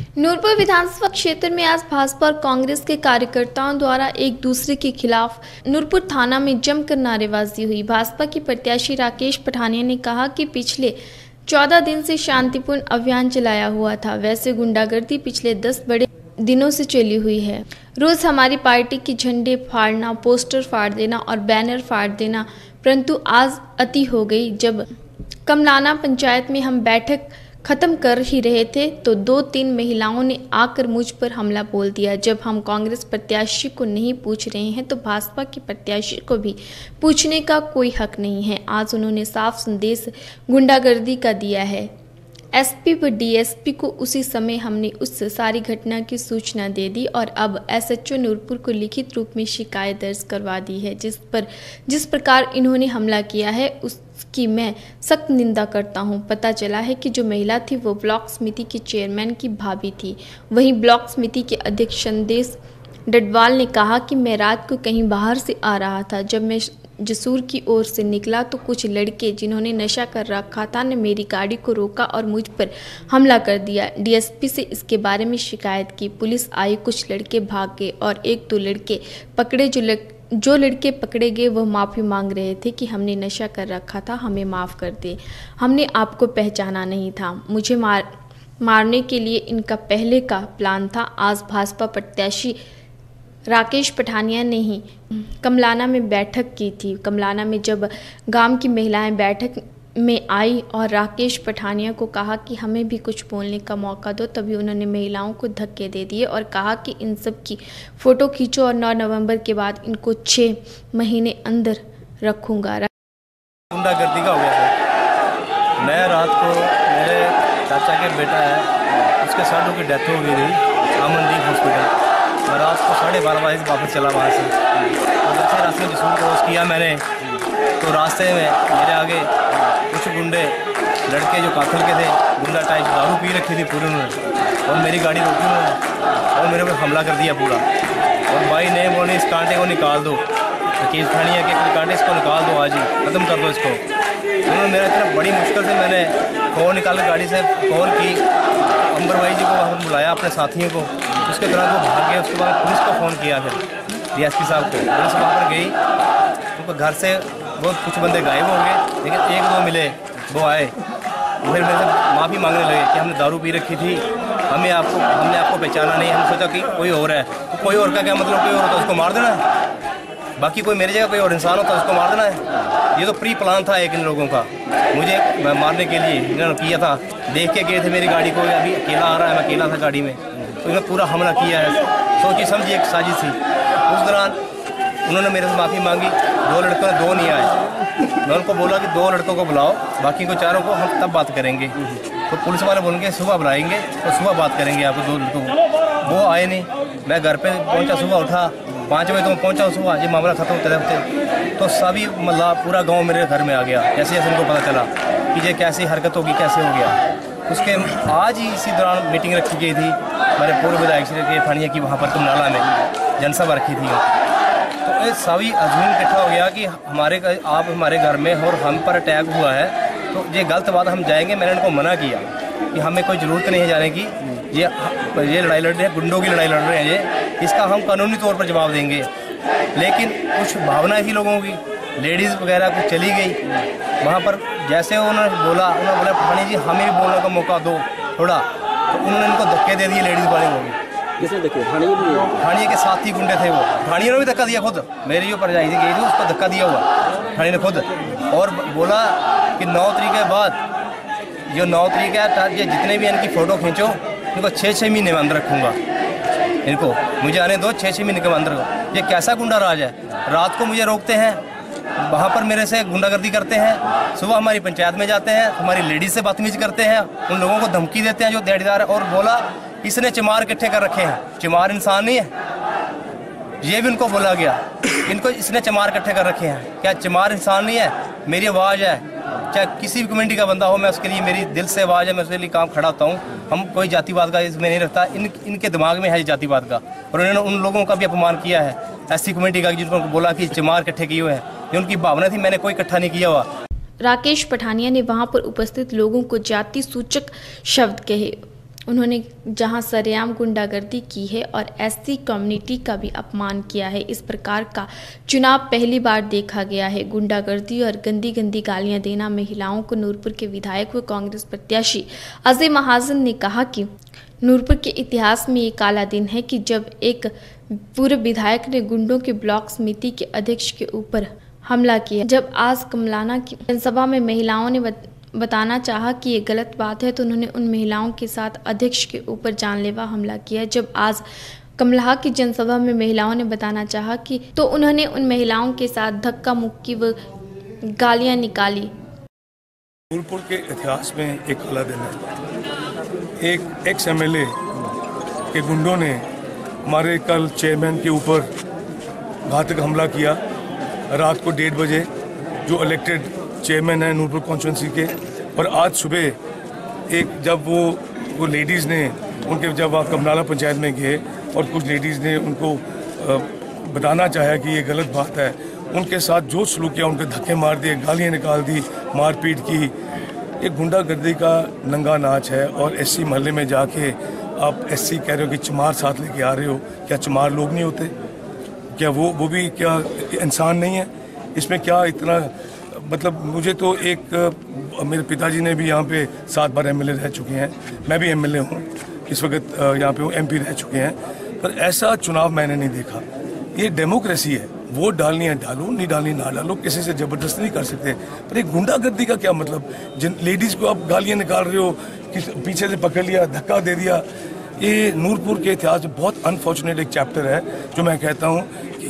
नूरपुर विधानसभा क्षेत्र में आज भाजपा और कांग्रेस के कार्यकर्ताओं द्वारा एक दूसरे के खिलाफ नूरपुर थाना में जमकर नारेबाजी हुई। भाजपा के प्रत्याशी राकेश पठानिया ने कहा कि पिछले 14 दिन से शांतिपूर्ण अभियान चलाया हुआ था, वैसे गुंडागर्दी पिछले 10 बड़े दिनों से चली हुई है। रोज हमारी पार्टी के झंडे फाड़ना, पोस्टर फाड़ देना और बैनर फाड़ देना, परंतु आज अति हो गई। जब कमलाना पंचायत में हम बैठक खत्म कर ही रहे थे तो 2-3 महिलाओं ने आकर मुझ पर हमला बोल दिया। जब हम कांग्रेस प्रत्याशी को नहीं पूछ रहे हैं तो भाजपा के प्रत्याशी को भी पूछने का कोई हक नहीं है। आज उन्होंने साफ संदेश गुंडागर्दी का दिया है। एसपी व डीएसपी को उसी समय हमने उस सारी घटना की सूचना दे दी और अब एसएचओ नूरपुर को लिखित रूप में शिकायत दर्ज करवा दी है। जिस प्रकार इन्होंने हमला किया है उसकी मैं सख्त निंदा करता हूं। पता चला है कि जो महिला थी वो ब्लॉक समिति के चेयरमैन की भाभी थी। वहीं ब्लॉक समिति के अध्यक्ष संदेश डडवाल ने कहा कि मैं रात को कहीं बाहर से आ रहा था। जब मैं जसूर की ओर से निकला तो कुछ लड़के जिन्होंने नशा कर रखा था ने मेरी गाड़ी को रोका और मुझ पर हमला कर दिया। डीएसपी से इसके बारे में शिकायत की। पुलिस आई, कुछ लड़के भाग गए और 1-2 लड़के पकड़े। जो लड़के पकड़े गए वह माफ़ी मांग रहे थे कि हमने नशा कर रखा था, हमें माफ़ कर दे, हमने आपको पहचाना नहीं था। मुझे मारने के लिए इनका पहले का प्लान था। आज भाजपा प्रत्याशी राकेश पठानिया ने ही कमलाना में बैठक की थी। कमलाना में जब गांव की महिलाएं बैठक में आई और राकेश पठानिया को कहा कि हमें भी कुछ बोलने का मौका दो, तभी उन्होंने महिलाओं को धक्के दे दिए और कहा कि इन सब की फ़ोटो खींचो और 9 नवंबर के बाद इनको 6 महीने अंदर रखूँगा। गुंडागर्दी का हो गया था। मैं रात को मेरे चाचा के बेटा है, उसके सालों की डेथ हो गई थी अमनदीप हॉस्पिटल। मैं रात को 12:30 बजे वापस चला वहाँ से। तो जब से रास्ते में जसूर क्रॉस किया मैंने तो रास्ते में मेरे आगे कुछ गुंडे लड़के जो काथल के थे, गुंडा टाइप, दारू पी रखी थी पूरी उन्होंने और मेरी गाड़ी रोकी उन्होंने और मेरे पर हमला कर दिया पूरा। और भाई ने बोले इस कांटे को निकाल दो, केस पठानिया के कांटे इसको निकाल दो, आज ही ख़त्म कर दो इसको। उन्होंने मेरा इतना बड़ी मुश्किल से मैंने फ़ोन निकाल गाड़ी से फ़ोन की, अंबर भाई जी को वहाँ पर बुलाया अपने साथियों को। उसके दौरान वो भाग गए। उसके बाद पुलिस को फ़ोन किया, फिर डीएसपी साहब को। पुलिस वहाँ पर गई, उनको घर से बहुत कुछ बंदे गायब हो गए, लेकिन 1-2 मिले, वो आए, फिर मेरे से माफ़ी मांगने लगे कि हमने दारू पी रखी थी, हमने आपको पहचाना नहीं, हमने सोचा कि कोई और है। तो कोई और का क्या मतलब, कोई और होता उसको मार देना है, बाकी कोई मेरी जगह कोई और इंसान होता उसको मार देना है। ये तो प्री प्लान था एक इन लोगों का, मुझे मारने के लिए इन्होंने किया था। देख के गए थे मेरी गाड़ी को, अभी अकेला आ रहा है, मैं अकेला था गाड़ी में, तो इन्होंने पूरा हमला किया है। सोची समझी एक साजिश थी। उस दौरान उन्होंने मेरे से माफ़ी मांगी। 2 लड़कों ने 2 नहीं आए। मैं उनको बोला कि 2 लड़कों को बुलाओ, बाकी को 4 को हम तब बात करेंगे। तो पुलिस वाले बोलेंगे सुबह बुलाएंगे तो सुबह बात करेंगे आपको 2 लड़कों को। वो आए नहीं। मैं घर पे पहुंचा, सुबह उठा 5 बजे तो पहुंचा सुबह, ये मामला खत्म होते रहते तो सभी मतलब पूरा गाँव मेरे घर में आ गया। जैसे जैसे उनको पता चला कि ये कैसी हरकत होगी, कैसे हो गया। उसके आज ही इसी दौरान मीटिंग रखी गई थी हमारे पूर्व विधायक श्री के पठानिया की, वहाँ पर कमलाना में जनसभा रखी थी। तो ये सभी अजून इकट्ठा हो गया कि आप हमारे घर में और हम पर अटैक हुआ है, तो ये गलत बात, हम जाएंगे। मैंने उनको मना किया कि हमें कोई ज़रूरत नहीं है जाने की, ये लड़ाई लड़ रहे हैं, गुंडों की लड़ाई लड़ रहे हैं, इसका हम कानूनी तौर पर जवाब देंगे। लेकिन कुछ भावना थी लोगों की, लेडीज़ वगैरह कुछ चली गई वहाँ पर। जैसे उन्होंने बोला पठानिया जी हमें भी बोलने का मौका दो थोड़ा, तो उन्होंने इनको धक्के दे दिए लेडीज़ वाले को। किसने धक्के? ठानिया के साथी गुंडे थे वो। ठानिया ने भी धक्का दिया खुद, मेरी जो परजाई थी गई थी उसको धक्का दिया हुआ ठानिया ने खुद, और बोला कि 9 तारीख के बाद जो 9 तारीख है ये जितने भी इनकी फ़ोटो खींचो, इनको 6-6 महीने में अंदर रखूँगा, इनको मुझे आने दो 6-6 महीने के अंदर। ये कैसा गुंडा राज है? रात को मुझे रोकते हैं, वहाँ पर मेरे से गुंडागर्दी करते हैं, सुबह हमारी पंचायत में जाते हैं, हमारी लेडीज़ से बदतमीजी करते हैं, उन लोगों को धमकी देते हैं जो दिहाड़ीदार है। और बोला इसने चमार इकट्ठे कर रखे हैं, चमार इंसान नहीं है, ये भी उनको बोला गया, इनको इसने चमार इकट्ठे कर रखे हैं। क्या चमार इंसान नहीं है? मेरी आवाज़ है, चाहे किसी भी कम्युनिटी का बंदा हो, मैं उसके लिए, मेरी दिल से आवाज़ है, मैं उसके लिए काम खड़ा होता हूँ। हम कोई जातिवाद का इसमें नहीं रखता, इनके दिमाग में है जातिवाद का। और उन्होंने उन लोगों का भी अपमान किया है, ऐसी कम्युनिटी का, जिनको बोला कि चमार इकट्ठे किए हुए हैं। ये उनकी भावना थी, मैंने कोई इकट्ठा नहीं किया हुआ। राकेश पठानिया ने वहां पर उपस्थित लोगों को जाति सूचक शब्द कहे। उन्होंने जहां सरेआम गुंडागर्दी की है और एससी कम्युनिटी का भी अपमान किया है। इस प्रकार का चुनाव पहली बार देखा गया है। गुंडागर्दी और गंदी गंदी गालियां देना महिलाओं को नूरपुर के विधायक व कांग्रेस प्रत्याशी अजय महाजन ने कहा कि नूरपुर के इतिहास में ये काला दिन है कि जब एक पूर्व विधायक ने गुंडों के ब्लॉक समिति के अध्यक्ष के ऊपर हमला किया। जब आज कमलाना की जनसभा में महिलाओं ने बताना चाहा कि ये गलत बात है तो उन्होंने उन महिलाओं के साथ अध्यक्ष के ऊपर जानलेवा हमला किया। जब आज कमलाहा की जनसभा में महिलाओं ने बताना चाहा कि तो उन्होंने उन महिलाओं के साथ धक्का मुक्की व गालियां निकाली। नूरपुर के इतिहास में एक काला दिन है। एक एक्स एमएलए के गुंडों ने हमारे कल चेयरमैन के ऊपर घातक हमला किया रात को 1:30 बजे, जो इलेक्टेड चेयरमैन है नूरपुर कॉन्स्टिट्यूंसी के। और आज सुबह जब वो लेडीज़ ने जब आप कमनाला पंचायत में गए और कुछ लेडीज़ ने उनको बताना चाहा कि ये गलत बात है, उनके साथ जो सलूक किया, उनके धक्के मार दिए, गालियाँ निकाल दी, मारपीट की। ये गुंडागर्दी का नंगा नाच है। और एससी मोहल्ले में जाके आप एससी कह रहे हो कि चमार साथ लेके आ रहे हो। क्या चमार लोग नहीं होते? क्या वो भी क्या इंसान नहीं है? इसमें क्या इतना मतलब मुझे तो मेरे पिताजी ने भी यहाँ पे 7 बार एमएलए रह चुके हैं, मैं भी एमएलए हूँ, इस वक्त यहाँ पे एमपी रह चुके हैं, पर ऐसा चुनाव मैंने नहीं देखा। ये डेमोक्रेसी है, वोट डालनी है डालो, नहीं डालनी ना डालो, किसी से जबरदस्ती नहीं कर सकते। पर एक गुंडागर्दी का क्या मतलब? जिन लेडीज़ को आप गालियाँ निकाल रहे हो, पीछे से पकड़ लिया, धक्का दे दिया। ये नूरपुर के इतिहास में बहुत अनफॉर्चुनेट एक चैप्टर है, जो मैं कहता हूँ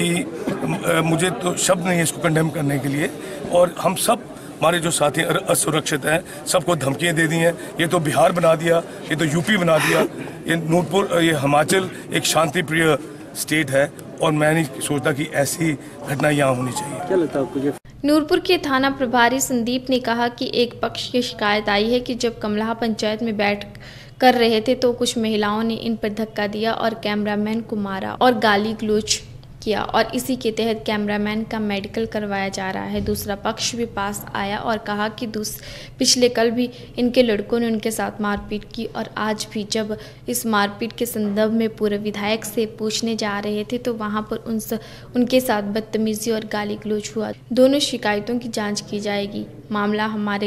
कि मुझे तो शब्द नहीं है इसको कंडेम करने के लिए। और हम सब हमारे जो साथी असुरक्षित हैं, सबको धमकियाँ दे दी हैं। ये तो बिहार बना दिया, ये तो यूपी बना दिया, ये नूरपुर, ये हिमाचल एक शांति प्रिय स्टेट है। और मैं नहीं सोचता कि ऐसी घटना यहाँ होनी चाहिए। क्या लगता है आपको? नूरपुर के थाना प्रभारी संदीप ने कहा कि एक पक्ष की शिकायत आई है कि जब कमलाहा पंचायत में बैठ कर रहे थे तो कुछ महिलाओं ने इन पर धक्का दिया और कैमरामैन को मारा और गाली गलौज किया, और इसी के तहत कैमरामैन का मेडिकल करवाया जा रहा है। दूसरा पक्ष भी पास आया और कहा कि पिछले कल भी इनके लड़कों ने उनके साथ मारपीट की और आज भी जब इस मारपीट के संदर्भ में पूर्व विधायक से पूछने जा रहे थे तो वहां पर उनके साथ बदतमीजी और गाली गलौज हुआ। दोनों शिकायतों की जाँच की जाएगी। मामला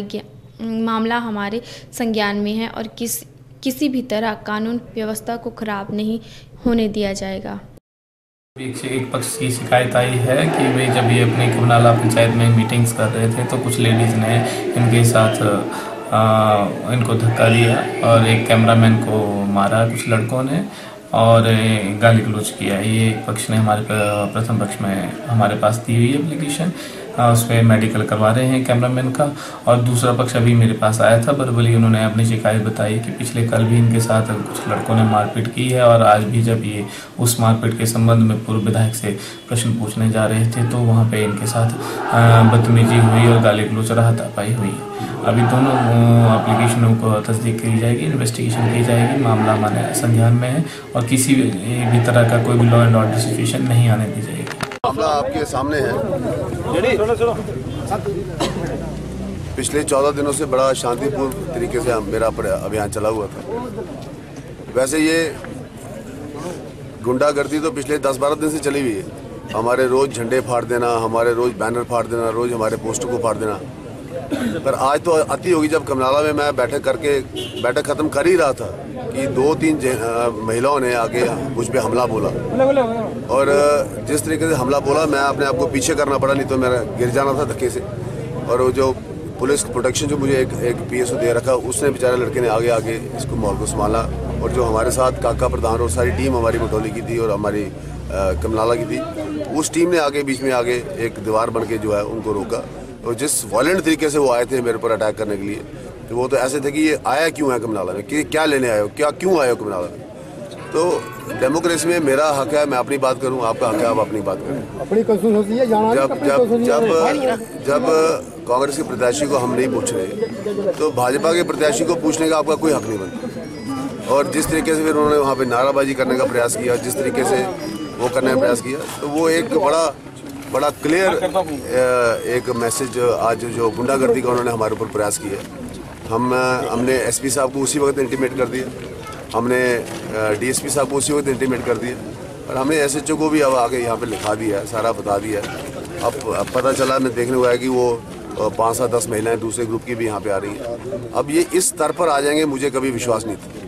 हमारे संज्ञान में है और किसी भी तरह कानून व्यवस्था को खराब नहीं होने दिया जाएगा। एक पक्ष की शिकायत आई है कि भाई जब ये अपने कमनाला पंचायत में मीटिंग्स कर रहे थे तो कुछ लेडीज़ ने इनके साथ इनको धक्का दिया और एक कैमरामैन को मारा कुछ लड़कों ने और गाली गलौज किया। ये एक पक्ष ने हमारे प्रथम पक्ष में हमारे पास दी हुई एप्लीकेशन, उस पर मेडिकल करवा रहे हैं कैमरामैन का। और दूसरा पक्ष अभी मेरे पास आया था, वर्बली उन्होंने अपनी शिकायत बताई कि पिछले कल भी इनके साथ कुछ लड़कों ने मारपीट की है और आज भी जब ये उस मारपीट के संबंध में पूर्व विधायक से प्रश्न पूछने जा रहे थे तो वहाँ पे इनके साथ बदतमीजी हुई और गाली गलौज हाथापाई हुई। अभी दोनों एप्लीकेशनों को तस्दीक की जाएगी, इन्वेस्टिगेशन की जाएगी। मामला हमारे संज्ञान में है और किसी भी तरह का कोई भी लॉ एंड ऑर्डर सिचुएशन नहीं आने दी जाएगी। मामला आपके सामने है। पिछले 14 दिनों से बड़ा शांतिपूर्ण तरीके से मेरा अभियान चला हुआ था। वैसे ये गुंडागर्दी तो पिछले 10-12 दिन से चली हुई है। हमारे रोज झंडे फाड़ देना, हमारे रोज बैनर फाड़ देना, रोज हमारे पोस्टर को फाड़ देना। पर आज तो अति होगी जब कमनाला में मैं बैठक खत्म कर ही रहा था कि 2-3 महिलाओं ने आके मुझ पे हमला बोला और जिस तरीके से हमला बोला मैं अपने आप को पीछे करना पड़ा, नहीं तो मेरा गिर जाना था धक्के से। और वो जो पुलिस प्रोटेक्शन जो मुझे एक पीएसओ दे रखा, उसने बेचारे लड़के ने आगे इसको माहौल को संभाला। और जो हमारे साथ काका प्रधान और सारी टीम हमारी मटोली की थी और हमारी कमनाला की थी, उस टीम ने आगे बीच में आगे एक दीवार बन के जो है उनको रोका। और जिस वायलेंट तरीके से वो आए थे मेरे पर अटैक करने के लिए, तो वो तो ऐसे थे कि ये आया क्यों है कमनाला में, कि क्या लेने आए हो, क्यों आए हो कमनाला में। तो डेमोक्रेसी में मेरा हक है, मैं अपनी बात करूं, आपका हक है आप अपनी बात करें। अपनी कंसूल होती है जाना। जब कांग्रेस के प्रत्याशी को हम नहीं पूछ रहे तो भाजपा के प्रत्याशी को पूछने का आपका कोई हक नहीं बनता। और जिस तरीके से फिर उन्होंने वहाँ पे नाराबाजी करने का प्रयास किया, जिस तरीके से वो करने का प्रयास किया, तो वो एक बड़ा क्लियर एक मैसेज आज जो गुंडागर्दी का उन्होंने हमारे ऊपर प्रयास किया। हमने एसपी साहब को उसी वक्त इंटीमेट कर दिया हमने डीएसपी साहब को उसी वक्त इंटीमेट कर दिया और हमने एसएचओ को भी अब आके यहाँ पे लिखा दिया है, सारा बता दिया है। अब पता चला, मैं देखने को आया कि वो 5 से 10 महिलाएं दूसरे ग्रुप की भी यहाँ पे आ रही हैं। अब ये इस स्तर पर आ जाएंगे, मुझे कभी विश्वास नहीं था।